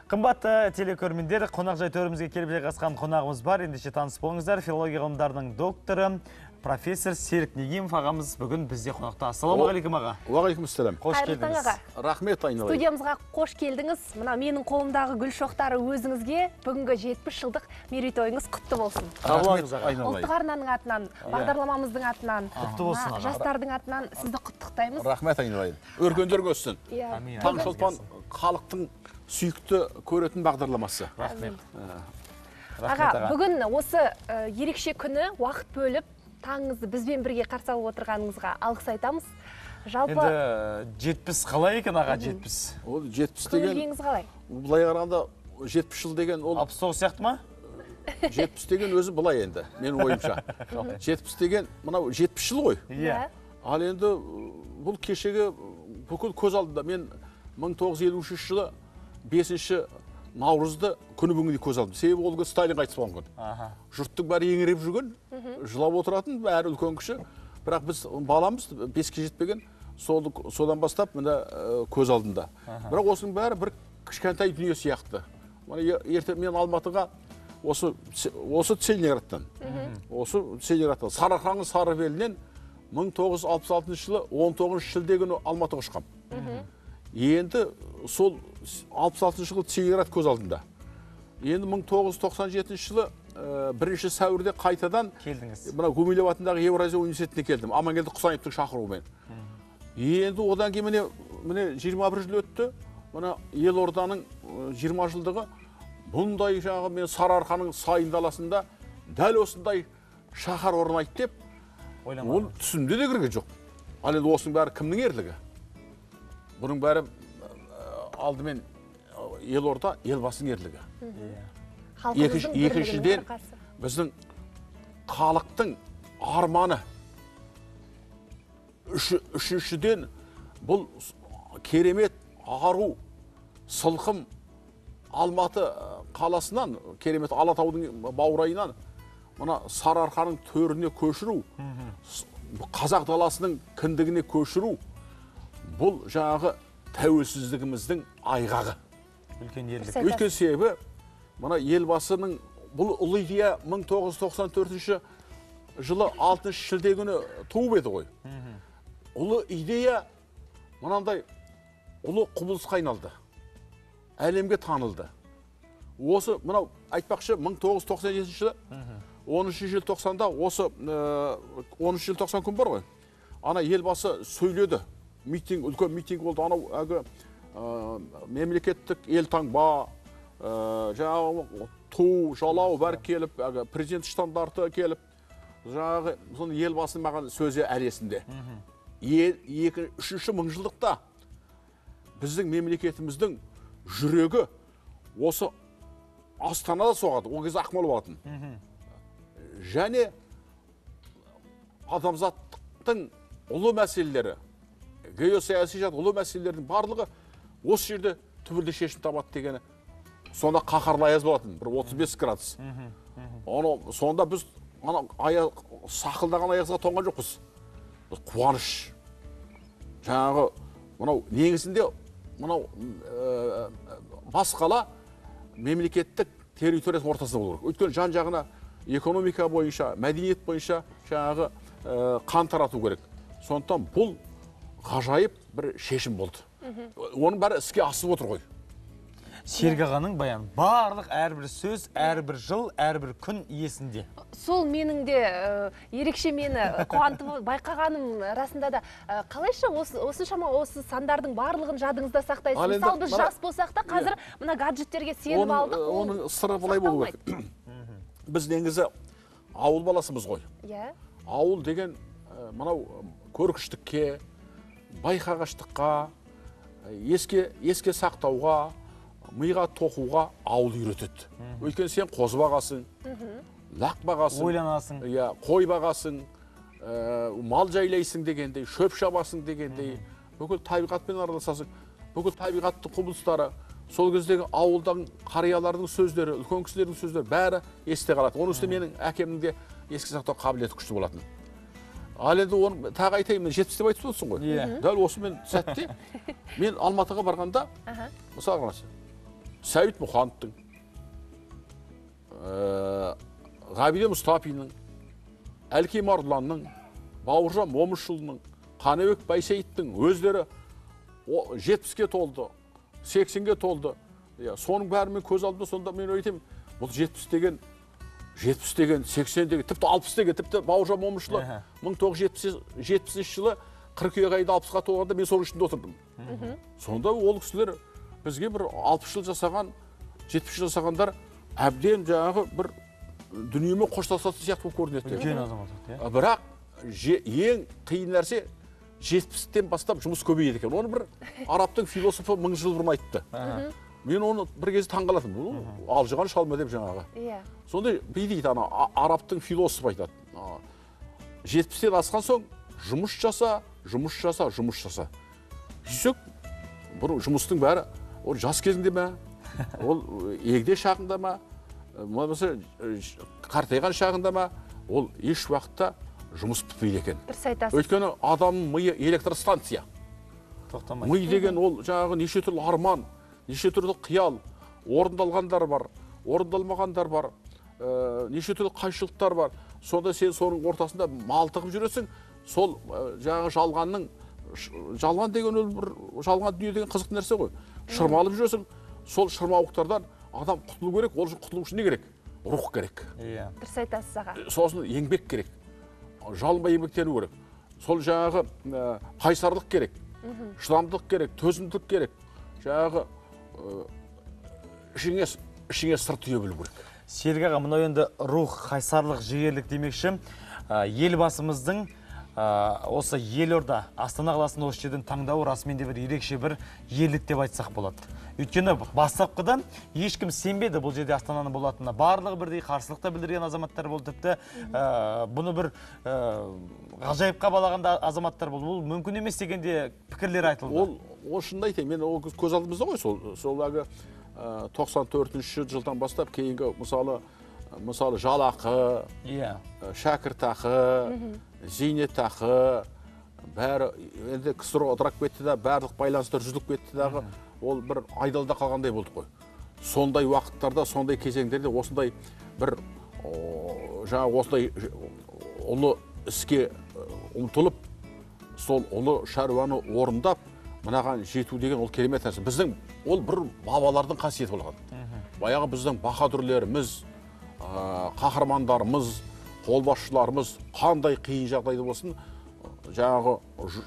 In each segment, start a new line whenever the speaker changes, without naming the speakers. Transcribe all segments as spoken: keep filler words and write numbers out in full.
Қымбатты телекөрермендер, қонақжай төрімізге келіп жайғасқан қонағымыз бар. Ендеше таныс болыңыздар, филология ғылымдарының докторы, профессор Серік Негимов ағамыз бүгін бізде қонақта. Ассалаумағалейкум аға.
Уағалейкумассалам.
Қош келдіңіз.
Рахмет айналайын.
Студиямызға қош келдіңіз. Мына менің қолымдағы гүл шоқтары өзіңізге бүгінгі жетпіс жылдық мерейтойыңыз құтты болсын.
Рахмет айналайын.
Ұлттық арнаның атынан, бағдарламамыздың атынан,
Құтты болсын.
жастардың атынан сізді құттықтаймыз.
Рахмет айналайын. Өркендер өссін. Таңшолпан халықтың сүйікті көретін бағдарламасы.
Рахмет.
Аға, бүгін осы ерекше күні уақыт бөліп, таңыңызды бізбен бірге қарсы алып отырғаныңызға алғыс айтамыз. Жалпы
Енді жетпіс қалай екен аға, жетпіс?
Ол жетпіс деген,
көңілгеңіз қалай?
бұлай қарағанда жетпіс жыл деген ол
алпыс тоғыз сияқты ма?
жетпіс деген өзі бұлай енді, менің ойымша. жетпіс деген мынау жетпіс жыл ғой.
Иә.
Ал енді бұл кешегі бүкіл көз алдында мен мың тоғыз жүз елу үшінші жылы бесінші наурызды күні бүгінге көз алдым. Себебі ол күн Сталин қайтыс болған күн. Жұрттың бәрі еңіреп жүрген, жылап отыратын, бәрі үлкен кіші. Бірақ біз баламыз беске жетпеген, содан бастап мына көз алдында. Бірақ осының бәрі бір кішкентай дүние сияқты. Ерте мен Алматыға осы осы Целиноградтан, осы Целиноградтан, Сарыарқаның Сарыбелінен мың тоғыз жүз алпыс алтыншы жылы он тоғызыншы шілде күні Алматыға ұшқам. Енді сол алпыс алтыншы жылы Целиноград көз алдында. Енді мың тоғыз жүз тоқсан жетінші жылы бірінші сәуірде қайтадан
келдіңіз.
Мына Гумилев атындағы Еуразия университетіне келдім. Амангелді Құсайыновтың шақыруымен. Енді одан кейін міне міне жиырма бір жыл өтті. Мына Елорданың жиырма жылдығы бұндай жағы мен Сарыарқаның сайын даласында дәл осындай шаһар орнайды деп ол түсімде де кірген жоқ. Ал енді осының бәрі кімнің ерлігі? Бұның бәрі алдымен Елорда елбасының ерлігі. Екіншіден біздің халықтың арманы. Үшіншіден бұл керемет ару, сылқым Алматы қаласынан, керемет Алатаудың баурайынан мына Сарыарқаның төріне көшіру, қазақ даласының кіндігіне көшіру, бұл жаңағы тәуелсіздігіміздің айғағы.
Үлкен ерлік.
Өйткені себебі мына елбасының бұл ұлы идея мың тоғыз жүз тоқсан төртінші жылы алтыншы шілде күні туып еді ғой. Ұлы идея мынандай ұлы құбылысқа айналды. Әлемге танылды. Осы мынау айтпақшы мың тоғыз жүз тоқсан жетінші жылы оныншы желтоқсанда осы оныншы желтоқсан күн бар ғой. Ана елбасы сөйледі. Митинг, үлкен митинг болды. Анау әгі мемлекеттік елтаңба, жаңағы ту, жалау бәрі келіп, президент штандарты келіп, жаңағы елбасының маған сөзі әресінде. Үшінші мыңжылдықта біздің мемлекетіміздің жүрегі осы Астанада соғады. Ол кезде Ақмола болатын. Және адамзаттың ұлы мәселелері, геосаяси жат ұлы мәселелердің барлығы осы жерде түбірде шешім табады дегені. Сонда қаһарлы аяз болатын, бір отыз бес градус. Сонда біз сақылдаған аязға тоңған жоқпыз. Қуаныш. Жаңағы мынау негізінде мынау бас қала мемлекеттік территориясының ортасында болу керек. Өйткені жан жағына экономика бойынша, мәдениет бойынша жаңағы қан тарату керек. Сондықтан бұл ғажайып бір шешім болды. Оның бәрі іске асып отыр ғой.
Серік ағаның баян барлық әрбір сөз, әрбір жыл, әрбір күн есінде.
Сол менің де ерекше мені қуантып байқағаным расында да қалайша осыншама осы сандардың барлығын жадыңызда сақтайсыз. Мысалы біз жас болсақ та қазір мына гаджеттерге сеніп алдық.
Оның сыры былай болу керек. Біз негізі ауыл баласымыз ғой. Ауыл деген мынау көргіштікке, байқағыштыққа, еске сақтауға, миға тоқуға ауыл үйретеді. Өйткені сен қозы бағасың, лақ бағасың,
ойланасың,
қой бағасың, мал жайлайсың дегендей, шөп шабасың дегендей, бүкіл табиғатпен араласасың. Бүкіл табиғаттың құбылыстары, сол кездегі ауылдан қариялардың сөздері, үлкен кісілердің сөздері бәрі есте қалады. Оның үстіне менің әкемнің де еске сақтау қабілеті күшті болатын. Ал енді оны тағы айтайын, мен жетпіс деп айтып отырсың ғой. Дәл осы мен сәтте мен Алматыға барғанда, мысалы Сәбит Мұхановтың, Ғабиден Мұстапиннің, Әлкей Марғұланның, Бауыржан Момышұлының, Қаныбек Байсейіттің өздері жетпіске толды, сексенге толды. Соның бәрі мен көз алдымда, сонда мен ойлайтайым, бұл жетпіс деген, жетпіс деген, сексен деген, тіпті алпыс деген, тіпті Бауыржан Момышұлы мың тоғыз жүз жетпісінші жылы қыркүйек айында алпысқа толғанда мен соның ішінде отырдым. Сонда ол кісілер бізге бір алпыс жыл жасаған, жетпіс жыл жасағандар әбден жаңағы бір дүниемен қоштасатын сияқты болып көрінеді.
Үлкен азамат.
Бірақ ең қиын нәрсе жетпістен бастап жұмыс көбейеді екен. Оны бір арабтың философы мың жыл бұрын айтты. Мен оны бір кезде таңғалатым. Бұл алжыған шалма деп жаңағы. Сонда дейді ана арабтың философы айтады. жетпістен асқан соң жұмыс жаса, жұмыс жаса, жұмыс жаса. Жүрсек, бұл жұмыстың бәрі ол жас кезінде ме, ол егде шағында ма, болмаса қартайған шағында ма, ол еш уақытта жұмыс бітпейді екен.
Дұрыс айтасыз.
Өйткені адамның миы электростанция. Ми деген ол жаңағы неше түрлі арман, неше түрлі қиял, орындалғандар бар, орындалмағандар бар, неше түрлі қайшылықтар бар. Сонда сен соның ортасында малтығып жүресің, сол жаңағы жалғанның, жалған деген ол бір жалған дүние деген қызық нәрсе ғой. Шырмалып жүресің, сол шырмауықтардан адам құтылу керек, ол үшін құтылу үшін не керек? Рух керек.
Дұрыс айтасыз аға.
Сосын еңбек керек. Жалынбай еңбектену керек. Сол жаңағы қайсарлық керек, шыдамдылық керек, төзімділік керек. Жаңағы ішіңе сыр түйе білу керек.
Серік аға, мынау енді рух, қайсарлық, жігерлік демекші, елбасымыздың осы елорда, Астана қаласының осы жерден таңдауы расымен де бір ерекше бір ерлік деп айтсақ болады. Өйткені бастапқыдан ешкім сенбеді бұл жерде Астананың болатынына. Барлығы бірдей қарсылықта білдірген азаматтар болды. Тіпті бұны бір ғажайыпқа балаған азаматтар болды. Бұл мүмкін емес дегенде пікірлер айтылды.
Ол ол шынында айтайын, мен ол көз алдымызда ғой, сол сол әлгі тоқсан төртінші жылдан бастап кейінгі мысалы мысалы жалақы, шәкіртақы, зейнетақы, бәрі енді ксро ыдырап кетті да, барлық байланыстар үзіліп кетті дағы, ол бір айдалда қалғандай болдық қой. Сондай уақыттарда, сондай кезеңдерде осындай бір жаңа осындай ұлы іске ұмтылып, сол ұлы шаруаны орындап, мынаған жету деген ол керемет нәрсе. Біздің ол бір бабалардың қасиеті болған. Баяғы біздің баһадүрлеріміз, қаһармандарымыз, қолбасшыларымыз қандай қиын жағдайда болсын, жаңағы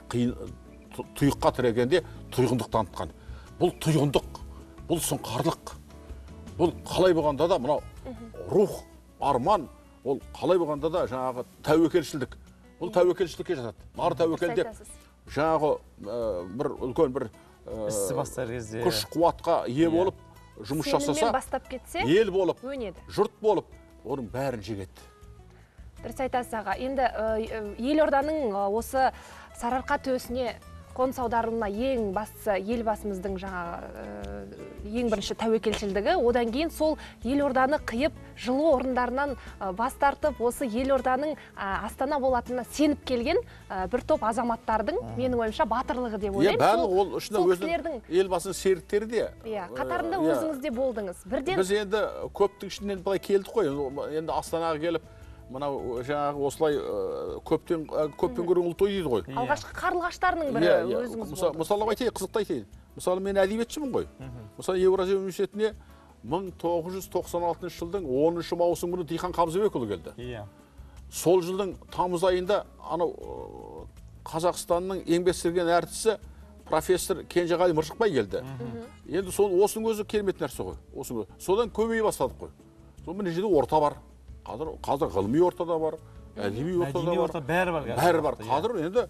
тұйыққа тірегенде тұйғындық танытқан. Бұл тұйғындық, бұл сұңқарлық. Бұл қалай болғанда да мынау рух, арман, ол қалай болғанда да жаңағы тәуекелшілдік. Бұл тәуекелшілікке жатады. Нар тәуекелде жаңағы бір үлкен бір
ісі бастар кезде
күш қуатқа ие болып жұмыс жасаса,
сеніммен бастап кетсе,
ел болып,
өнеді.
жұрт болып, оның бәрін жегеді.
Дұрыс айтасыз аға. Енді елорданың осы Сарыарқа төсіне қоныс аударуына ең бастысы елбасымыздың жаңа ең бірінші тәуекелшілдігі. Одан кейін сол елорданы қиып, жылу орындарынан бас тартып, осы елорданың Астана болатынына сеніп келген бір топ азаматтардың, менің ойымша, батырлығы деп ойлаймын.
Бәрі ол ішінде өзінің елбасының серіктері де.
Қатарында өзіңіз де болдыңыз.
Біз енді көптің ішінен былай келдік қой. Енді Астанаға келіп, мынау жаңағы осылай көптен көптен көрген ұл той дейді ғой.
Алғашқы қарлығаштарының бірі өзіңіз болды.
Мысалы айтайын, қызықты айтайын. Мысалы мен әдебиетшімін ғой. Мысалы Еуразия университетіне мың тоғыз жүз тоқсан алтыншы жылдың оныншы маусым күні Дихан Қамзыбекұлы келді. Сол жылдың тамыз айында анау Қазақстанның еңбек сіңірген әртісі профессор Кенжеғали Мыржықбай келді. Енді сол осының өзі керемет нәрсе ғой. Содан көбейе бастадық қой. Сол мына жерде орта бар. Қазір ғылыми ортада бар, әдеби ортада бар,
бәрі бар.
Бәрі бар. Қазір енді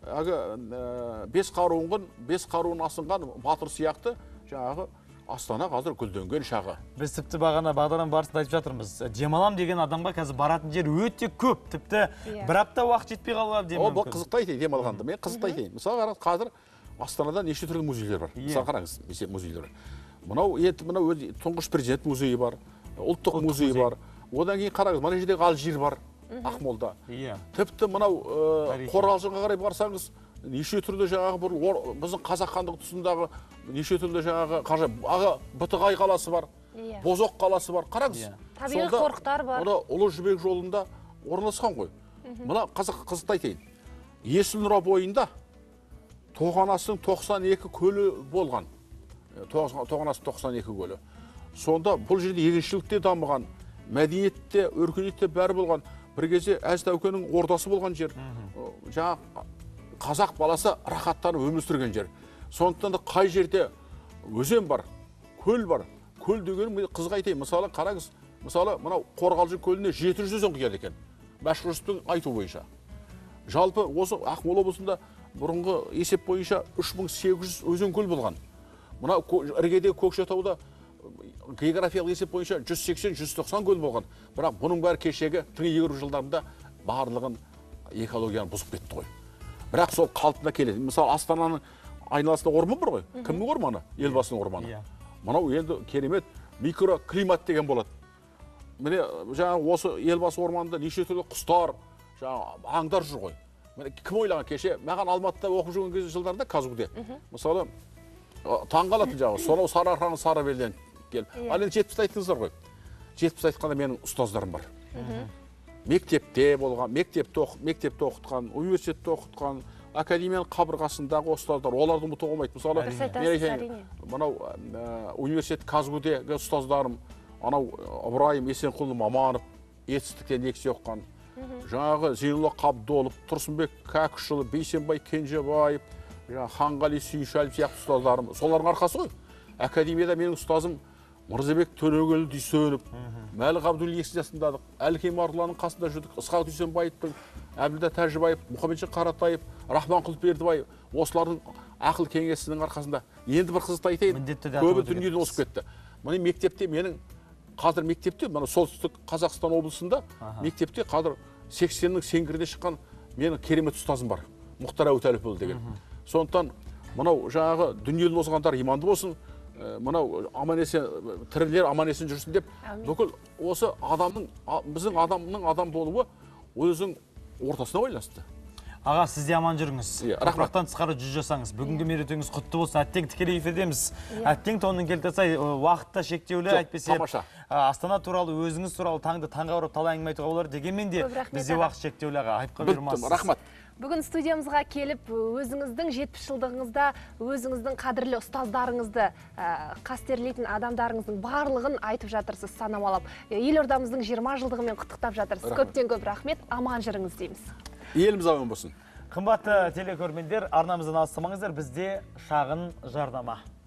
бес қаруын, бес қаруын асынған батыр сияқты жаңағы Астана қазір гүлденген шағы.
Біз тіпті бағана бағдарламаның барысында айтып жатырмыз. Демалам деген адамға қазір баратын жер өте көп. Тіпті бір апта уақыт жетпей қалған демалым.
Ол қызықты айтайын, демалғанда. Мен қызықты айтайын. Мысалы қазір Астанада неше түрлі музейлер бар. Мысалы қараңыз, музейлер. Мынау енді мынау тұңғыш президент музейі бар, ұлттық музей бар. Одан кейін қараңыз, мына жерде Алжир бар, Ақмолда. Тіпті мынау Қорғалжынға қарай барсаңыз, неше түрлі жаңағы бір біздің қазақ хандығы тұсындағы неше түрлі жаңағы аға Бытығай қаласы бар, Бозоқ қаласы бар. Қараңыз.
Табиғи қорықтар бар.
Мұны Ұлы Жібек жолында орналасқан ғой. Мына қызық қызықты айтайын. Есіл Нұра бойында Тоғанастың тоқсан екі көлі болған. Тоғанастың тоқсан екі көлі. Сонда бұл жерде егіншілікте дамыған, мәдениетте, өркениетте бәрі болған. Бір кезде Әз Тәукенің ордасы болған жер. Жаңа қазақ баласы рахаттанып өмір сүрген жер. Сондықтан да қай жерде өзен бар, көл бар. Көл деген қызға айтайын. Мысалы қараңыз, мысалы мынау Қорғалжын көліне жеті жүз өзен құяды екен. Башқұрттың айту бойынша. Жалпы осы Ақмола облысында бұрынғы есеп бойынша үш мың сегіз жүз өзен көл болған. Мына іргедегі Көкшетауда географиялық есеп бойынша жүз сексен жүз тоқсан көл болған. Бірақ бұның бәрі кешегі тың егеру жылдарында барлығын экологияны бұзып кетті ғой. Бірақ сол қалпына келеді. Мысалы Астананың айналасында орман бар ғой. Кімнің орманы? Елбасының орманы. Мынау енді керемет микроклимат деген болады. Міне жаңағы осы Елбасы орманында неше түрлі құстар, жаңағы аңдар жүр ғой. Міне кім ойлаған кеше маған Алматыда оқып жүрген кезде жылдарда Казгуде. Мысалы таңғалатын жағы сонау Сарыарқаның Сарыбелден келіп. Ал енді жетпісті айттыңыздар ғой. жетпіс айтқанда менің ұстаздарым бар. Мектепте болған, мектепте мектепте оқытқан, университетте оқытқан, академияның қабырғасындағы ұстаздар, оларды ұмытуға болмайды. Мысалы, мынау университет Казгудегі ұстаздарым, анау Ыбырайым Есенқұлы Маманов, етістіктен лекция оқыған, жаңағы Зейнолла Қабдолов, Тұрсынбек Кәкішұлы, Бейсенбай Кенжебаев, Ханғали Сүйіншәліп сияқты ұстаздарым, солардың арқасы ғой. Академияда менің ұстазым Мырзабек Төрегелді Дүйсенов, Мәлік Ғабдуллин есік жасындадық, Әлкей Марланның қасында жүрдік, Ысқақ Дүйсенбаевтың, Әбділда Тәжібаев, Мұхамеджан Қаратаев, Рахманқұл Бердібаев, осылардың ақыл кеңесінің арқасында. Енді бір қызықты айтайын, көбі дүниеден осып кетті. Міне мектепте менің қазір мектепте, мына солтүстік Қазақстан облысында мектепте қазір сексеннің сеңгіріне шыққан менің керемет ұстазым бар. Мұхтар Әбутәліпұлы деген. Сондықтан мынау жаңағы дүниеден озғандар иманды болсын, мынау аман-есен тірілер аман-есен жүрсін деп, бүкіл осы адамның біздің адамның адам болуы өзінің ортасына байланысты.
Аға, сіз де аман жүріңіз.
Рахматтан
тысқары жүз жасаңыз. Бүгінгі мерейтойыңыз құтты болсын. Әттең тікелей эфирдеміз. Әттең тонның келтесай уақытта шектеулі, әйтпесе Астана туралы, өзіңіз туралы таңды таңға ұрып талай әңгіме айтуға болар. Дегенмен де бізде уақыт шектеулі аға. Айтқа бұйырмасыз.
Рахмат.
Бүгін студиямызға келіп, өзіңіздің жетпіс жылдығыңызда өзіңіздің қадірлі ұстаздарыңызды, қастерлейтін адамдарыңыздың барлығын айтып жатырсыз санамалап. Елордамыздың жиырма жылдығымен құттықтап жатырсыз. Көптен көп рахмет, аман жүріңіз дейміз.
Еліміз аман болсын.
Қымбатты телекөрермендер, арнамыздан алыстамаңыздар, бізде шағын жарнама.